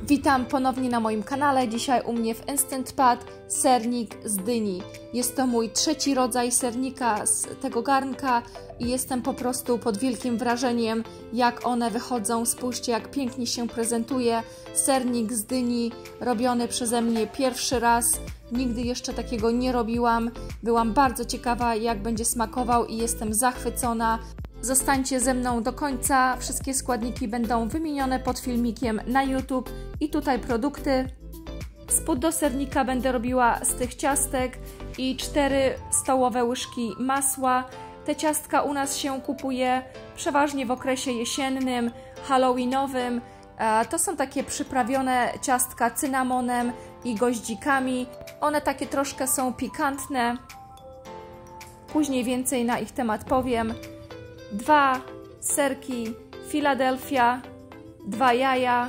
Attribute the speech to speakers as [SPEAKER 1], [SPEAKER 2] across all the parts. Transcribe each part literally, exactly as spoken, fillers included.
[SPEAKER 1] Witam ponownie na moim kanale. Dzisiaj u mnie w Instant Pot sernik z dyni. Jest to mój trzeci rodzaj sernika z tego garnka i jestem po prostu pod wielkim wrażeniem, jak one wychodzą. Spójrzcie, jak pięknie się prezentuje. Sernik z dyni robiony przeze mnie pierwszy raz. Nigdy jeszcze takiego nie robiłam. Byłam bardzo ciekawa, jak będzie smakował i jestem zachwycona. Zostańcie ze mną do końca, wszystkie składniki będą wymienione pod filmikiem na YouTube i tutaj produkty. Spód do sernika będę robiła z tych ciastek i cztery stołowe łyżki masła. Te ciastka u nas się kupuje przeważnie w okresie jesiennym, halloweenowym. To są takie przyprawione ciastka cynamonem i goździkami. One takie troszkę są pikantne. Później więcej na ich temat powiem. Dwa serki Philadelphia, dwa jaja,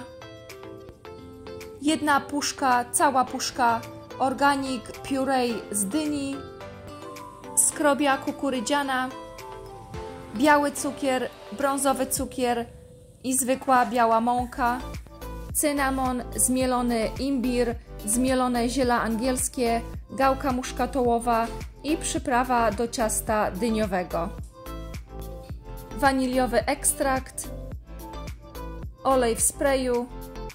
[SPEAKER 1] jedna puszka, cała puszka Organic Puree z dyni, skrobia kukurydziana, biały cukier, brązowy cukier i zwykła biała mąka, cynamon, zmielony imbir, zmielone ziele angielskie, gałka muszkatołowa i przyprawa do ciasta dyniowego. Waniliowy ekstrakt, olej w sprayu,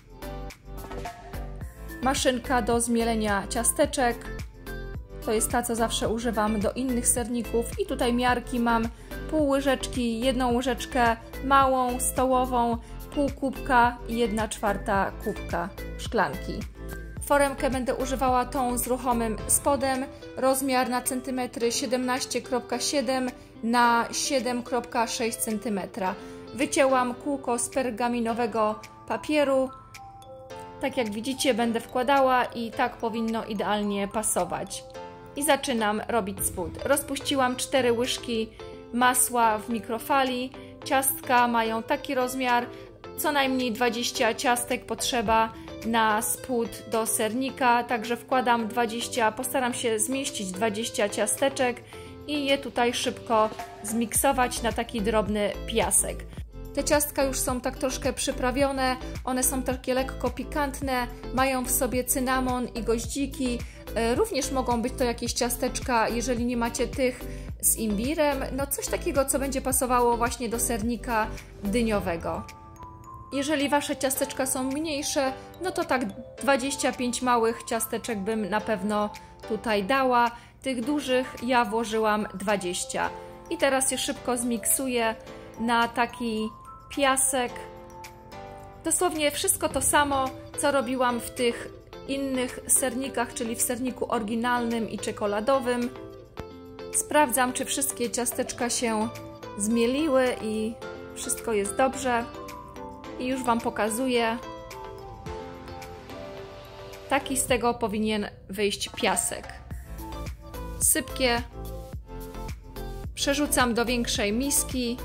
[SPEAKER 1] maszynka do zmielenia ciasteczek, to jest ta, co zawsze używam do innych serników i tutaj miarki mam pół łyżeczki, jedną łyżeczkę małą, stołową, pół kubka i jedna czwarta kubka szklanki. Foremkę będę używała tą z ruchomym spodem, rozmiar na centymetry siedemnaście przecinek siedem na siedem przecinek sześć centymetra. Wycięłam kółko z pergaminowego papieru. Tak jak widzicie, będę wkładała i tak powinno idealnie pasować. I zaczynam robić spód. Rozpuściłam cztery łyżki masła w mikrofali. Ciastka mają taki rozmiar, co najmniej dwadzieścia ciastek potrzeba na spód do sernika, także wkładam dwadzieścia, postaram się zmieścić dwadzieścia ciasteczek i je tutaj szybko zmiksować na taki drobny piasek. Te ciastka już są tak troszkę przyprawione, one są takie lekko pikantne, mają w sobie cynamon i goździki, również mogą być to jakieś ciasteczka, jeżeli nie macie tych z imbirem, no coś takiego, co będzie pasowało właśnie do sernika dyniowego. Jeżeli wasze ciasteczka są mniejsze, no to tak dwadzieścia pięć małych ciasteczek bym na pewno tutaj dała. Tych dużych ja włożyłam dwadzieścia. I teraz je szybko zmiksuję na taki piasek. Dosłownie wszystko to samo, co robiłam w tych innych sernikach, czyli w serniku oryginalnym i czekoladowym. Sprawdzam, czy wszystkie ciasteczka się zmieliły i wszystko jest dobrze. I już Wam pokazuję. Taki z tego powinien wyjść piasek. Sypkie. Przerzucam do większej miski.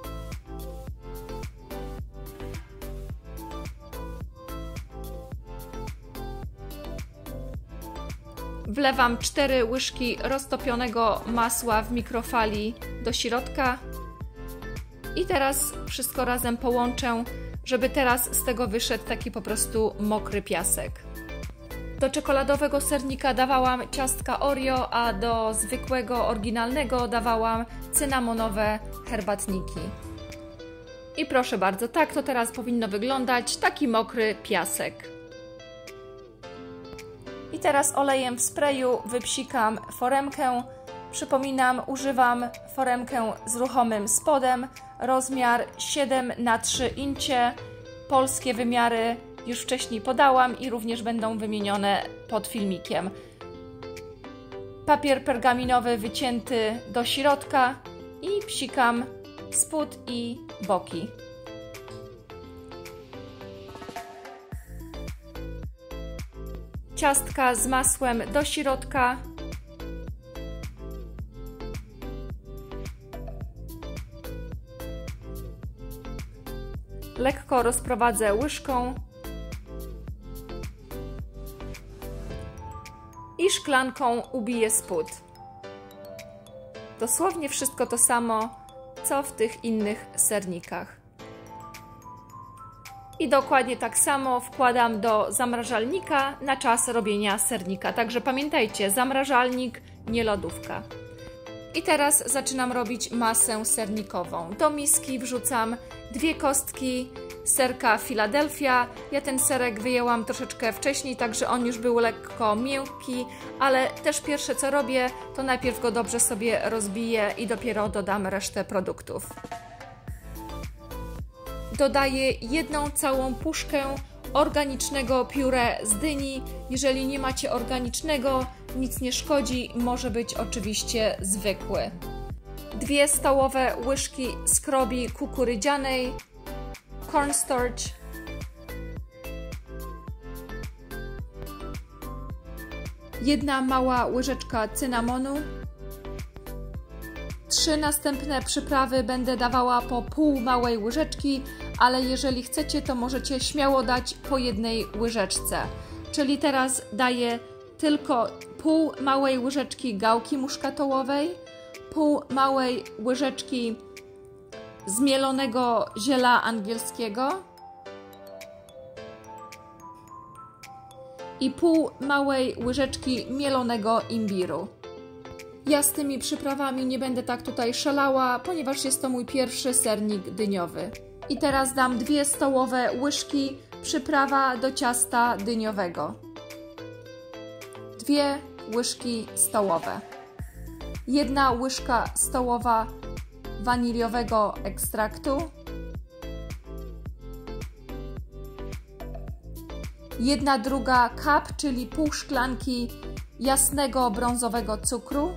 [SPEAKER 1] Wlewam cztery łyżki roztopionego masła w mikrofali do środka. I teraz wszystko razem połączę, żeby teraz z tego wyszedł taki po prostu mokry piasek. Do czekoladowego sernika dawałam ciastka Oreo, a do zwykłego, oryginalnego dawałam cynamonowe herbatniki. I proszę bardzo, tak to teraz powinno wyglądać, taki mokry piasek. I teraz olejem w sprayu wypsikam foremkę. Przypominam, używam foremkę z ruchomym spodem, rozmiar siedem na trzy incze, polskie wymiary już wcześniej podałam i również będą wymienione pod filmikiem. Papier pergaminowy wycięty do środka i psikam spód i boki. Ciastka z masłem do środka. Lekko rozprowadzę łyżką i szklanką ubiję spód. Dosłownie wszystko to samo, co w tych innych sernikach. I dokładnie tak samo wkładam do zamrażalnika na czas robienia sernika. Także pamiętajcie, zamrażalnik, nie lodówka. I teraz zaczynam robić masę sernikową. Do miski wrzucam dwie kostki serka Philadelphia. Ja ten serek wyjęłam troszeczkę wcześniej, także on już był lekko miękki, ale też pierwsze co robię, to najpierw go dobrze sobie rozbiję i dopiero dodam resztę produktów. Dodaję jedną całą puszkę organicznego pióre z dyni. Jeżeli nie macie organicznego, nic nie szkodzi, może być oczywiście zwykły. Dwie stołowe łyżki skrobi kukurydzianej, cornstarch, jedna mała łyżeczka cynamonu. Trzy następne przyprawy będę dawała po pół małej łyżeczki, ale jeżeli chcecie, to możecie śmiało dać po jednej łyżeczce. Czyli teraz daję tylko pół małej łyżeczki gałki muszkatołowej, pół małej łyżeczki zmielonego ziela angielskiego i pół małej łyżeczki mielonego imbiru. Ja z tymi przyprawami nie będę tak tutaj szalała, ponieważ jest to mój pierwszy sernik dyniowy. I teraz dam dwie stołowe łyżki przyprawa do ciasta dyniowego. Dwie łyżki stołowe. Jedna łyżka stołowa waniliowego ekstraktu. Jedna druga cup, czyli pół szklanki jasnego brązowego cukru.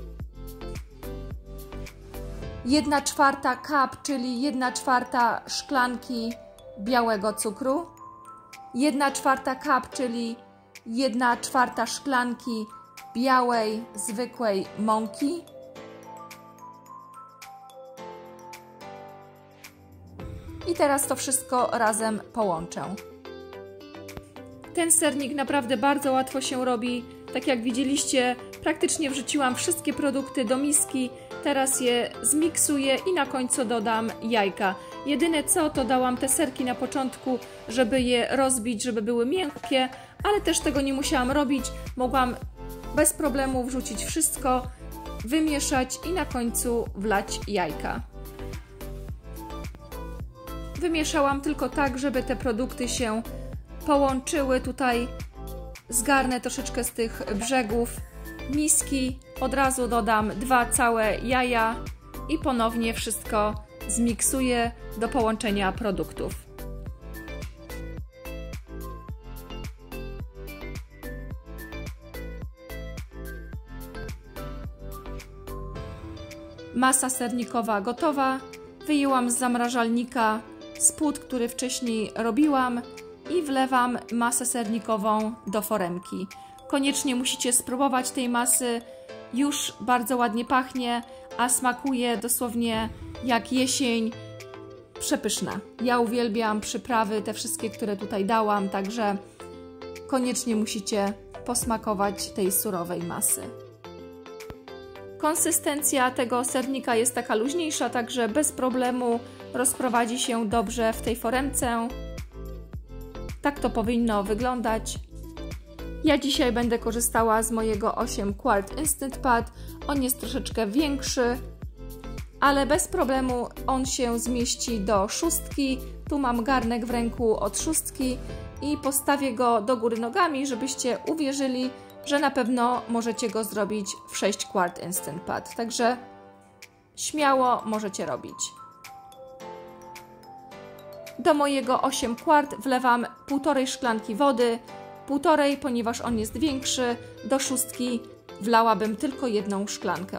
[SPEAKER 1] Jedna czwarta cup, czyli jedna czwarta szklanki białego cukru. Jedna czwarta cup, czyli jedna czwarta szklanki białej, zwykłej mąki. I teraz to wszystko razem połączę. Ten sernik naprawdę bardzo łatwo się robi. Tak jak widzieliście, praktycznie wrzuciłam wszystkie produkty do miski. Teraz je zmiksuję i na końcu dodam jajka. Jedyne co, to dałam te serki na początku, żeby je rozbić, żeby były miękkie, ale też tego nie musiałam robić. Mogłam bez problemu wrzucić wszystko, wymieszać i na końcu wlać jajka. Wymieszałam tylko tak, żeby te produkty się połączyły. Tutaj zgarnę troszeczkę z tych brzegów miski, od razu dodam dwa całe jaja i ponownie wszystko zmiksuję do połączenia produktów. Masa sernikowa gotowa. Wyjęłam z zamrażalnika spód, który wcześniej robiłam i wlewam masę sernikową do foremki. Koniecznie musicie spróbować tej masy. Już bardzo ładnie pachnie, a smakuje dosłownie jak jesień. Przepyszna. Ja uwielbiam przyprawy, te wszystkie, które tutaj dałam, także koniecznie musicie posmakować tej surowej masy. Konsystencja tego sernika jest taka luźniejsza, także bez problemu rozprowadzi się dobrze w tej foremce. Tak to powinno wyglądać. Ja dzisiaj będę korzystała z mojego osiem quart Instant Pot. On jest troszeczkę większy, ale bez problemu on się zmieści do szóstki. Tu mam garnek w ręku od szóstki i postawię go do góry nogami, żebyście uwierzyli, że na pewno możecie go zrobić w sześć quart Instant Pot. Także śmiało możecie robić. Do mojego osiem quart wlewam półtorej szklanki wody, półtorej, ponieważ on jest większy, do szóstki wlałabym tylko jedną szklankę.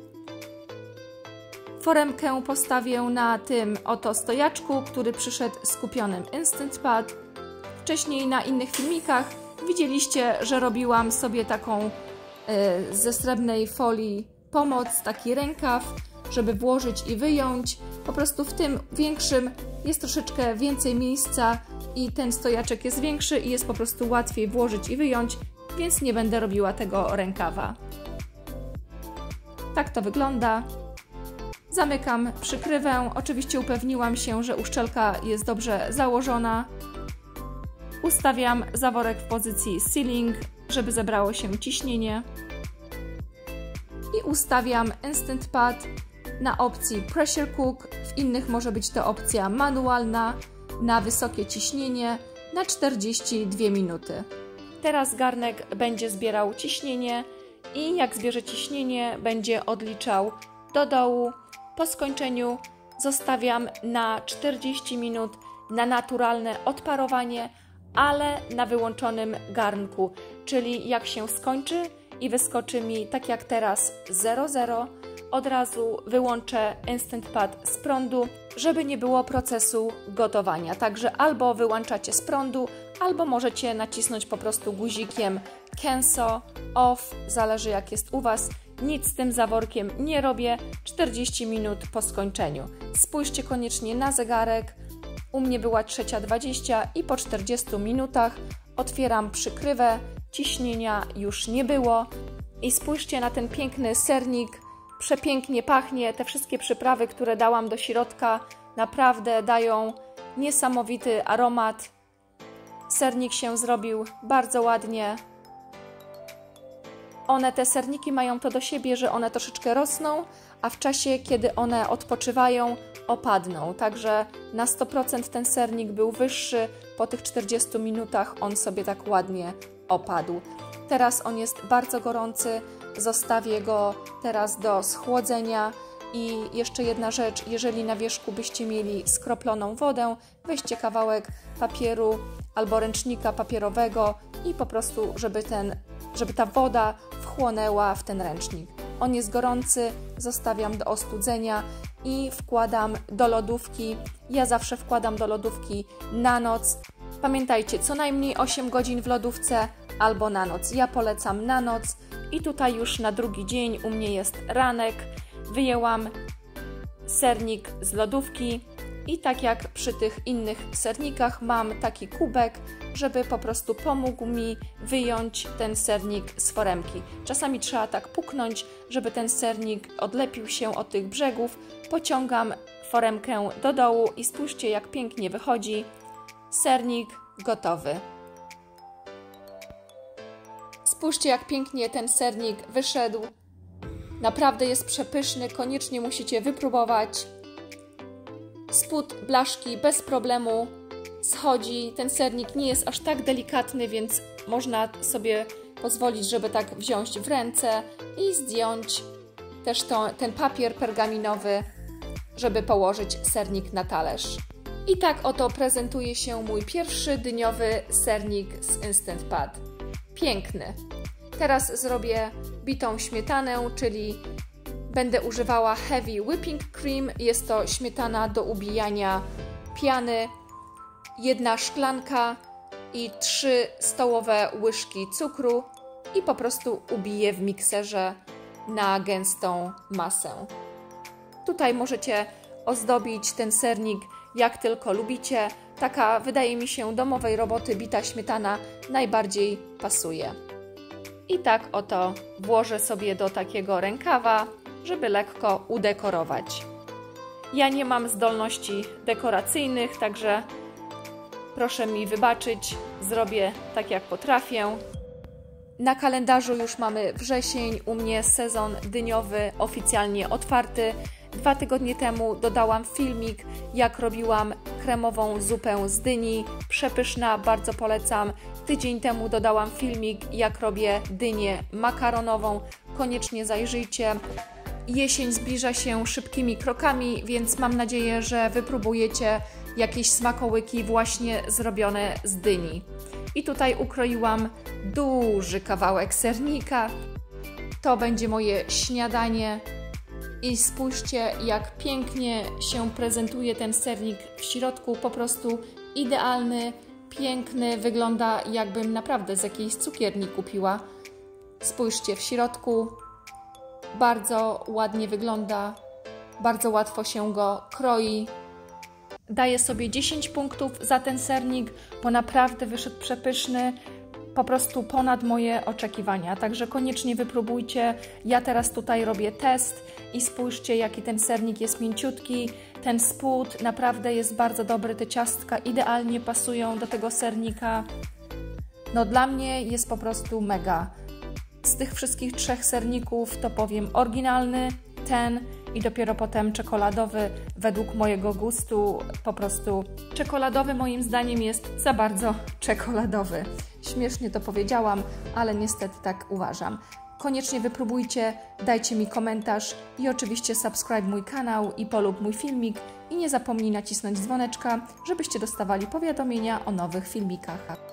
[SPEAKER 1] Foremkę postawię na tym oto stojaczku, który przyszedł z kupionym Instant Pot. Wcześniej na innych filmikach widzieliście, że robiłam sobie taką y, ze srebrnej folii pomoc, taki rękaw, żeby włożyć i wyjąć. Po prostu w tym większym jest troszeczkę więcej miejsca i ten stojaczek jest większy i jest po prostu łatwiej włożyć i wyjąć, więc nie będę robiła tego rękawa. Tak to wygląda. Zamykam przykrywę. Oczywiście upewniłam się, że uszczelka jest dobrze założona. Ustawiam zaworek w pozycji sealing, żeby zebrało się ciśnienie. I ustawiam Instant Pot na opcji Pressure Cook. W innych może być to opcja manualna na wysokie ciśnienie na czterdzieści dwie minuty. Teraz garnek będzie zbierał ciśnienie i jak zbierze ciśnienie, będzie odliczał do dołu. Po skończeniu zostawiam na czterdzieści minut na naturalne odparowanie, ale na wyłączonym garnku, czyli jak się skończy i wyskoczy mi tak jak teraz zero zero, od razu wyłączę Instant Pot z prądu, żeby nie było procesu gotowania. Także albo wyłączacie z prądu, albo możecie nacisnąć po prostu guzikiem cancel, off, zależy jak jest u Was. Nic z tym zaworkiem nie robię, czterdzieści minut po skończeniu. Spójrzcie koniecznie na zegarek, u mnie była trzecia dwadzieścia i po czterdziestu minutach otwieram przykrywę, ciśnienia już nie było i spójrzcie na ten piękny sernik, przepięknie pachnie, te wszystkie przyprawy, które dałam do środka, naprawdę dają niesamowity aromat. Sernik się zrobił bardzo ładnie. One, te serniki mają to do siebie, że one troszeczkę rosną, a w czasie, kiedy one odpoczywają, opadną. Także na sto procent ten sernik był wyższy, po tych czterdziestu minutach on sobie tak ładnie opadł. Teraz on jest bardzo gorący, zostawię go teraz do schłodzenia. I jeszcze jedna rzecz, jeżeli na wierzchu byście mieli skroploną wodę, weźcie kawałek papieru albo ręcznika papierowego i po prostu, żeby, ten, żeby ta woda wchłonęła w ten ręcznik. On jest gorący, zostawiam do ostudzenia i wkładam do lodówki. Ja zawsze wkładam do lodówki na noc. Pamiętajcie, co najmniej osiem godzin w lodówce albo na noc. Ja polecam na noc i tutaj już na drugi dzień u mnie jest ranek. Wyjęłam sernik z lodówki i tak jak przy tych innych sernikach mam taki kubek, żeby po prostu pomógł mi wyjąć ten sernik z foremki. Czasami trzeba tak puknąć, żeby ten sernik odlepił się od tych brzegów. Pociągam foremkę do dołu i spójrzcie jak pięknie wychodzi. Sernik gotowy. Spójrzcie jak pięknie ten sernik wyszedł. Naprawdę jest przepyszny, koniecznie musicie wypróbować. Spód blaszki bez problemu schodzi. Ten sernik nie jest aż tak delikatny, więc można sobie pozwolić, żeby tak wziąć w ręce i zdjąć też to, ten papier pergaminowy, żeby położyć sernik na talerz. I tak oto prezentuje się mój pierwszy dyniowy sernik z Instant Pot. Piękny. Teraz zrobię bitą śmietanę, czyli będę używała Heavy Whipping Cream. Jest to śmietana do ubijania piany, jedna szklanka i trzy stołowe łyżki cukru i po prostu ubiję w mikserze na gęstą masę. Tutaj możecie ozdobić ten sernik jak tylko lubicie. Taka, wydaje mi się, domowej roboty bita śmietana najbardziej pasuje. I tak oto włożę sobie do takiego rękawa, żeby lekko udekorować. Ja nie mam zdolności dekoracyjnych, także proszę mi wybaczyć, zrobię tak jak potrafię. Na kalendarzu już mamy wrzesień, u mnie sezon dyniowy oficjalnie otwarty. Dwa tygodnie temu dodałam filmik, jak robiłam kremową zupę z dyni. Przepyszna, bardzo polecam. Tydzień temu dodałam filmik, jak robię dynię makaronową. Koniecznie zajrzyjcie. Jesień zbliża się szybkimi krokami, więc mam nadzieję, że wypróbujecie jakieś smakołyki właśnie zrobione z dyni. I tutaj ukroiłam duży kawałek sernika. To będzie moje śniadanie. I spójrzcie, jak pięknie się prezentuje ten sernik w środku. Po prostu idealny, piękny. Wygląda, jakbym naprawdę z jakiejś cukierni kupiła. Spójrzcie, w środku bardzo ładnie wygląda. Bardzo łatwo się go kroi. Daję sobie dziesięć punktów za ten sernik, bo naprawdę wyszedł przepyszny. po prostu ponad moje oczekiwania, także koniecznie wypróbujcie. Ja teraz tutaj robię test i spójrzcie, jaki ten sernik jest mięciutki, ten spód naprawdę jest bardzo dobry, te ciastka idealnie pasują do tego sernika. No dla mnie jest po prostu mega. Z tych wszystkich trzech serników to powiem oryginalny, ten i dopiero potem czekoladowy według mojego gustu. Po prostu czekoladowy moim zdaniem jest za bardzo czekoladowy. Śmiesznie to powiedziałam, ale niestety tak uważam. Koniecznie wypróbujcie, dajcie mi komentarz i oczywiście subskryb mój kanał i polub mój filmik i nie zapomnij nacisnąć dzwoneczka, żebyście dostawali powiadomienia o nowych filmikach.